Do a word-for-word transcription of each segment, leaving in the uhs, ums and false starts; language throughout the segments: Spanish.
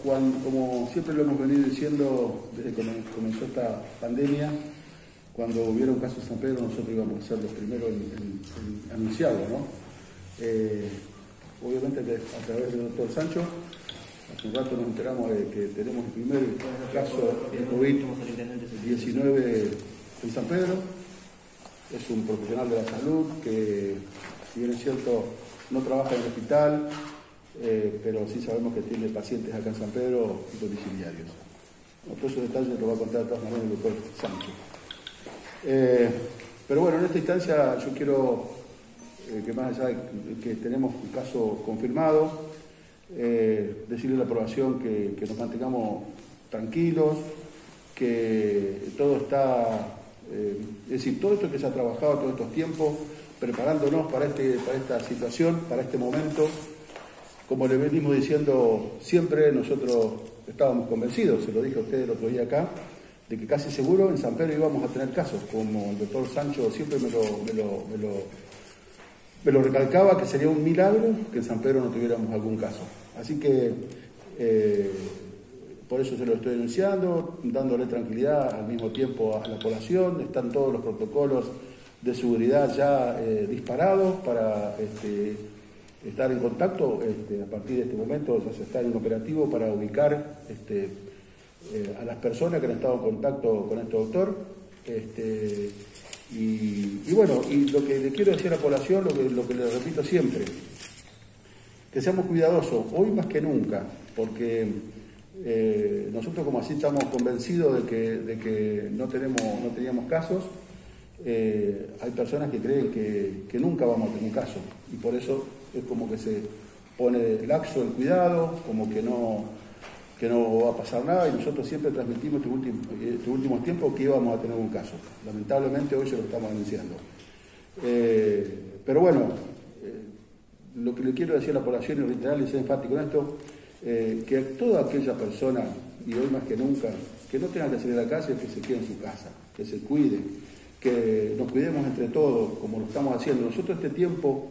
cuando, como siempre lo hemos venido diciendo desde que comenzó esta pandemia, cuando hubiera un caso en San Pedro, nosotros íbamos a ser los primeros en, en, en anunciarlo, ¿no? Eh, obviamente a través del doctor Sancho, hace un rato nos enteramos de que tenemos el primer caso de COVID diecinueve en San Pedro. Es un profesional de la salud que, si bien es cierto, no trabaja en el hospital, eh, pero sí sabemos que tiene pacientes acá en San Pedro domiciliarios. No, todos esos detalles los va a contar de todas maneras el doctor Sancho. Eh, pero bueno, en esta instancia yo quiero eh, que más allá de que tenemos un caso confirmado, eh, decirle a la aprobación que, que nos mantengamos tranquilos, que todo está, eh, es decir, todo esto que se ha trabajado todos estos tiempos, preparándonos para, este, para esta situación, para este momento. Como le venimos diciendo siempre, nosotros estábamos convencidos, se lo dije a ustedes el otro día acá, de que casi seguro en San Pedro íbamos a tener casos, como el doctor Sancho siempre me lo, me lo, me lo, me lo recalcaba, que sería un milagro que en San Pedro no tuviéramos algún caso. Así que eh, por eso se lo estoy denunciando, dándole tranquilidad al mismo tiempo a la población. Están todos los protocolos de seguridad ya eh, disparados para este, estar en contacto. Este, a partir de este momento ya se está en operativo para ubicar este, eh, a las personas que han estado en contacto con este doctor. Este, y, y bueno, y lo que le quiero decir a la población, lo que, lo que le repito siempre, que seamos cuidadosos, hoy más que nunca, porque eh, nosotros como así estamos convencidos de que, de que no, tenemos, no teníamos casos. Eh, hay personas que creen que, que nunca vamos a tener un caso y por eso es como que se pone laxo el cuidado, como que no, que no va a pasar nada, y nosotros siempre transmitimos estos últimos, estos últimos tiempos que íbamos a tener un caso. Lamentablemente hoy se lo estamos anunciando. Eh, pero bueno, eh, lo que le quiero decir a la población y reiterar y ser enfático en esto, eh, que toda aquella persona, y hoy más que nunca, que no tenga que salir a la calle, que se quede en su casa, que se cuide, que nos cuidemos entre todos, como lo estamos haciendo. Nosotros este tiempo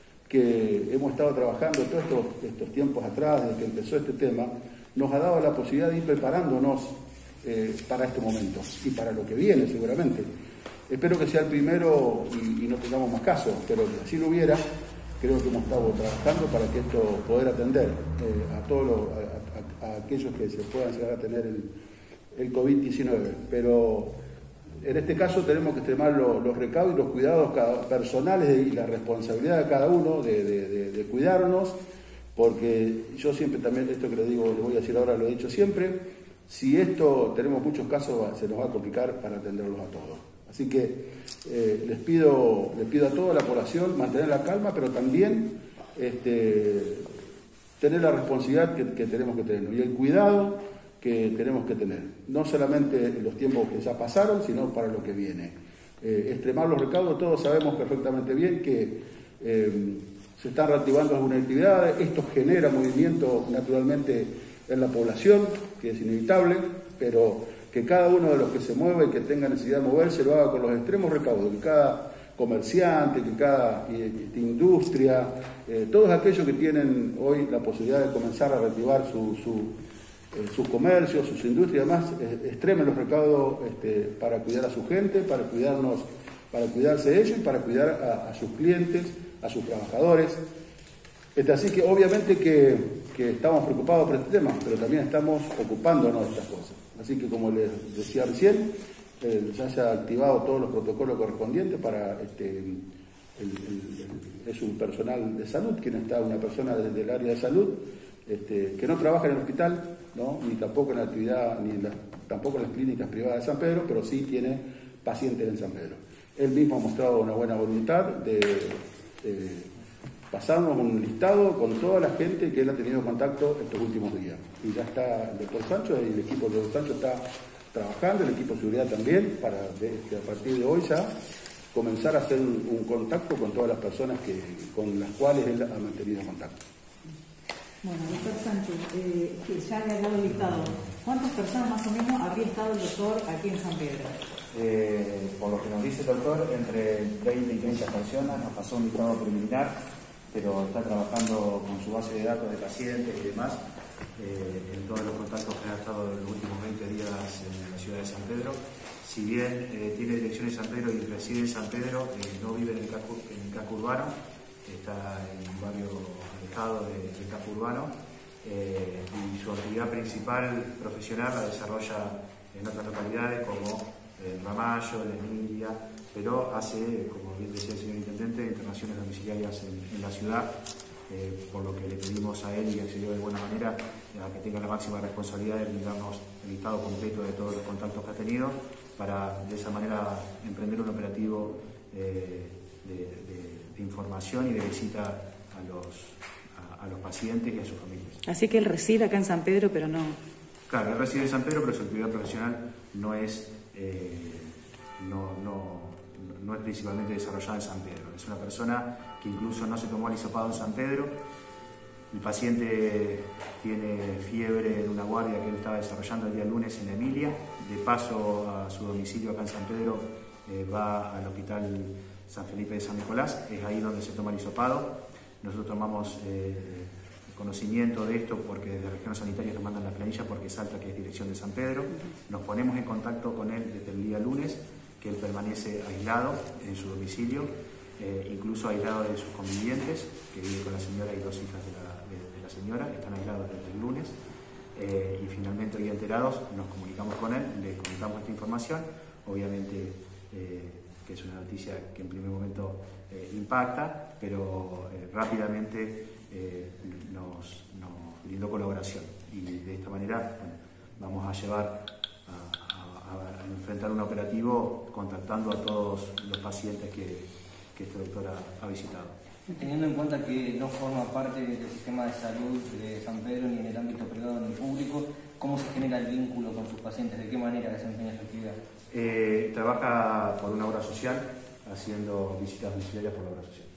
que hemos estado trabajando, todos estos, estos tiempos atrás, desde que empezó este tema, nos ha dado la posibilidad de ir preparándonos eh, para este momento y para lo que viene seguramente. Espero que sea el primero y, y no tengamos más casos, pero si así lo hubiera, creo que hemos estado trabajando para que esto poder atender eh, a todos los, a, a, a aquellos que se puedan llegar a tener el, el COVID diecinueve. Pero en este caso tenemos que extremar los, los recaudos y los cuidados cada, personales y la responsabilidad de cada uno de, de, de, de cuidarnos, porque yo siempre también, esto que le digo, le voy a decir ahora, lo he dicho siempre, si esto tenemos muchos casos se nos va a complicar para atenderlos a todos. Así que eh, les pido, les pido a toda la población mantener la calma, pero también este, tener la responsabilidad que, que tenemos que tener y el cuidado que tenemos que tener, no solamente en los tiempos que ya pasaron, sino para lo que viene. Eh, extremar los recaudos, todos sabemos perfectamente bien que eh, se están reactivando algunas actividades, esto genera movimiento naturalmente en la población, que es inevitable, pero que cada uno de los que se mueve y que tenga necesidad de moverse lo haga con los extremos recaudos, que cada comerciante, que cada eh, industria, eh, todos aquellos que tienen hoy la posibilidad de comenzar a reactivar su, su Eh, sus comercios, sus industrias y demás, eh, extremen los recaudos este, para cuidar a su gente, para cuidarnos, para cuidarse de ellos y para cuidar a, a sus clientes, a sus trabajadores. Este, así que obviamente que, que estamos preocupados por este tema, pero también estamos ocupándonos de estas cosas. Así que como les decía recién, eh, ya se han activado todos los protocolos correspondientes para este, el, el, el, es un personal de salud, quien está una persona desde el área de salud, Este, que no trabaja en el hospital, ¿no? Ni tampoco en la actividad, ni en la, tampoco en las clínicas privadas de San Pedro, pero sí tiene pacientes en San Pedro. Él mismo ha mostrado una buena voluntad de, de pasarnos un listado con toda la gente que él ha tenido contacto estos últimos días. Y ya está el doctor Sancho, y el equipo del doctor Sancho está trabajando, el equipo de seguridad también, para de, que a partir de hoy ya comenzar a hacer un, un contacto con todas las personas que, con las cuales él ha mantenido contacto. Bueno, doctor Sánchez, eh, que ya le ha dado el listado, ¿cuántas personas más o menos habría estado el doctor aquí en San Pedro? Eh, por lo que nos dice el doctor, entre veinte y treinta personas, nos pasó un listado preliminar, pero está trabajando con su base de datos de pacientes y demás, eh, en todos los contactos que han estado en los últimos veinte días en la ciudad de San Pedro. Si bien eh, tiene dirección en San Pedro y reside en San Pedro, eh, no vive en el casco, en el casco urbano, está en un barrio alejado de, del casco urbano, eh, y su actividad principal profesional la desarrolla en otras localidades como eh, Ramallo, La Emilia, pero hace, como bien decía el señor Intendente, internaciones domiciliarias en, en la ciudad, eh, por lo que le pedimos a él y accedió de buena manera a que tenga la máxima responsabilidad de brindarnos el listado completo de todos los contactos que ha tenido, para de esa manera emprender un operativo eh, de, de, de información y de visita a los, a, a los pacientes y a sus familias. Así que él reside acá en San Pedro, pero no... Claro, él reside en San Pedro, pero su actividad profesional no es, eh, no, no, no es principalmente desarrollada en San Pedro. Es una persona que incluso no se tomó el hisopado en San Pedro. El paciente tiene fiebre en una guardia que él estaba desarrollando el día lunes en Emilia. De paso a su domicilio acá en San Pedro, eh, va al hospital San Felipe de San Nicolás. Es ahí donde se toma el hisopado. Nosotros tomamos eh, conocimiento de esto porque desde la región sanitaria nos mandan la planilla porque salta que es dirección de San Pedro. Nos ponemos en contacto con él desde el día lunes, que él permanece aislado en su domicilio, eh, incluso aislado de sus convivientes, que vive con la señora y dos hijas de la, de, de la señora, están aislados desde el lunes. Eh, y finalmente, hoy enterados, nos comunicamos con él, le comunicamos esta información, obviamente eh, que es una noticia que en primer momento eh, impacta, pero eh, rápidamente eh, nos, nos brindó colaboración, y de esta manera, bueno, vamos a llevar a, a, a enfrentar un operativo contactando a todos los pacientes que, que este doctor ha, ha visitado. Teniendo en cuenta que no forma parte del sistema de salud de San Pedro, ni en el ámbito privado ni público, ¿cómo se genera el vínculo con sus pacientes? ¿De qué manera desempeña su actividad? Eh, trabaja por una obra social, haciendo visitas domiciliarias por la obra social.